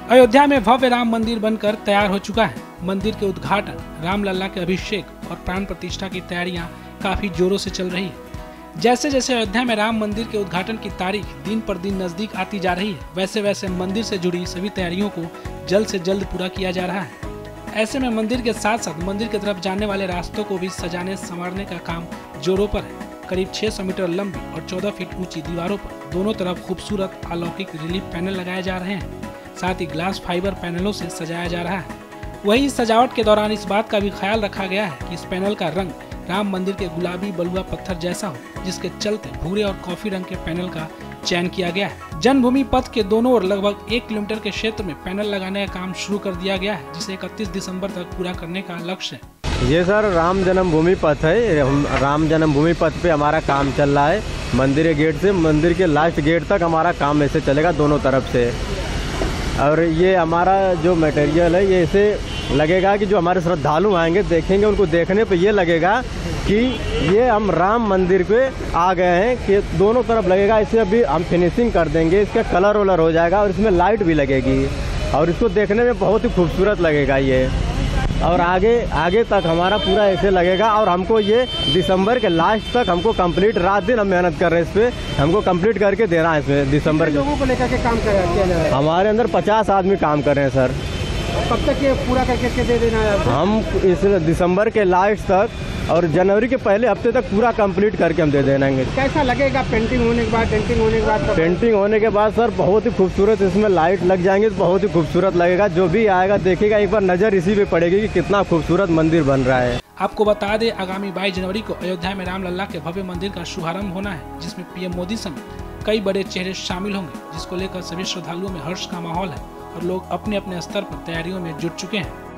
अयोध्या में भव्य राम मंदिर बनकर तैयार हो चुका है। मंदिर के उद्घाटन, रामलला के अभिषेक और प्राण प्रतिष्ठा की तैयारियां काफी जोरों से चल रही है। जैसे जैसे अयोध्या में राम मंदिर के उद्घाटन की तारीख दिन पर दिन नजदीक आती जा रही है, वैसे वैसे मंदिर से जुड़ी सभी तैयारियों को जल्द से जल्द पूरा किया जा रहा है। ऐसे में मंदिर के साथ साथ मंदिर की तरफ जाने वाले रास्तों को भी सजाने संवारने का काम जोरों पर है। करीब 600 मीटर लंबी और 14 फीट ऊंची दीवारों पर दोनों तरफ खूबसूरत अलौकिक रिलीफ पैनल लगाए जा रहे हैं। साथ ही ग्लास फाइबर पैनलों से सजाया जा रहा है। वहीं इस सजावट के दौरान इस बात का भी ख्याल रखा गया है कि इस पैनल का रंग राम मंदिर के गुलाबी बलुआ पत्थर जैसा हो, जिसके चलते भूरे और कॉफी रंग के पैनल का चयन किया गया है। जन्मभूमि पथ के दोनों ओर लगभग 1 किलोमीटर के क्षेत्र में पैनल लगाने का काम शुरू कर दिया गया है, जिसे 31 दिसंबर तक पूरा करने का लक्ष्य है। ये सर राम जन्मभूमि पथ है। राम जन्मभूमि पथ पे हमारा काम चल रहा है। मंदिर के गेट से मंदिर के लास्ट गेट तक हमारा काम ऐसे चलेगा दोनों तरफ से। और ये हमारा जो मटेरियल है, ये ऐसे लगेगा कि जो हमारे श्रद्धालु आएंगे देखेंगे, उनको देखने पे ये लगेगा कि ये हम राम मंदिर पे आ गए हैं, कि दोनों तरफ लगेगा। इसे अभी हम फिनिशिंग कर देंगे, इसका कलर वलर हो जाएगा और इसमें लाइट भी लगेगी और इसको देखने में बहुत ही खूबसूरत लगेगा ये। और आगे तक हमारा पूरा ऐसे लगेगा। और हमको ये दिसंबर के लास्ट तक हमको कंप्लीट, रात दिन हम मेहनत कर रहे हैं इस पे, हमको कंप्लीट करके देना है इसमें दिसंबर। लोगों को लेकर के काम किया जा रहा है। हमारे अंदर 50 आदमी काम कर रहे हैं सर। कब तक ये पूरा करके दे देना है आपको? हम इस दिसंबर के लास्ट तक और जनवरी के पहले हफ्ते तक पूरा कंप्लीट करके हम दे देंगे। कैसा लगेगा पेंटिंग होने के बाद? पेंटिंग होने के बाद सर बहुत ही खूबसूरत, इसमें लाइट लग जाएंगे तो बहुत ही खूबसूरत लगेगा। जो भी आएगा देखेगा, एक बार नजर इसी पे पड़ेगी कि कितना खूबसूरत मंदिर बन रहा है। आपको बता दें, आगामी 22 जनवरी को अयोध्या में रामलला के भव्य मंदिर का शुभारंभ होना है, जिसमें पीएम मोदी समेत कई बड़े चेहरे शामिल होंगे, जिसको लेकर सभी श्रद्धालुओं में हर्ष का माहौल है और लोग अपने अपने स्तर पर तैयारियों में जुट चुके हैं।